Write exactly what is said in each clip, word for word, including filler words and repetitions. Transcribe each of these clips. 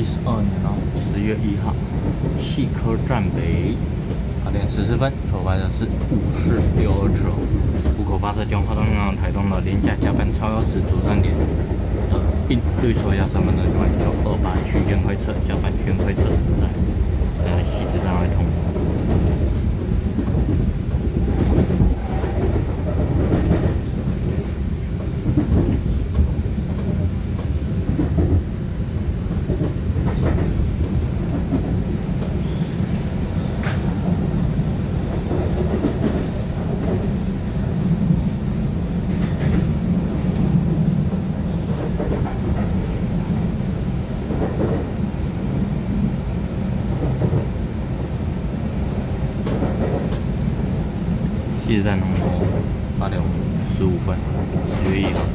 一十二年哦，十月一号，细科站北，八点十四分，口发的是五四六二次哦。户口发射将花东银行台东的廉价加班超优质主站点的应绿所要上班的就买九二八区间会测加班区间会测在呃西子站会通。西子站龙头八点十五分，十月一号。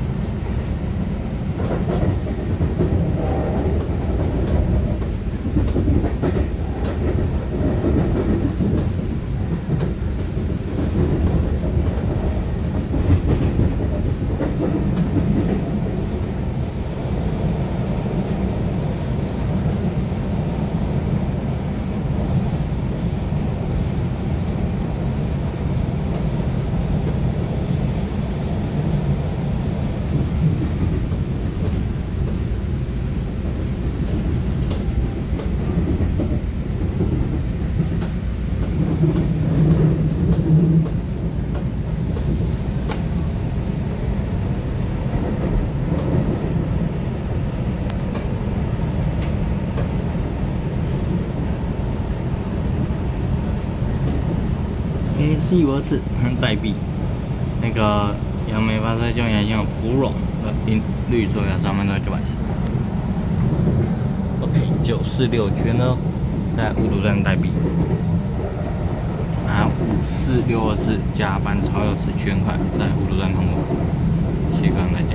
诶，是有是代币，那个杨梅发射叫阳像芙蓉的银绿所要上班到九百四。OK， 九四六圈呢，在五堵站代币，啊五四六二次加班超优质圈块在五堵站通过，谢谢各位。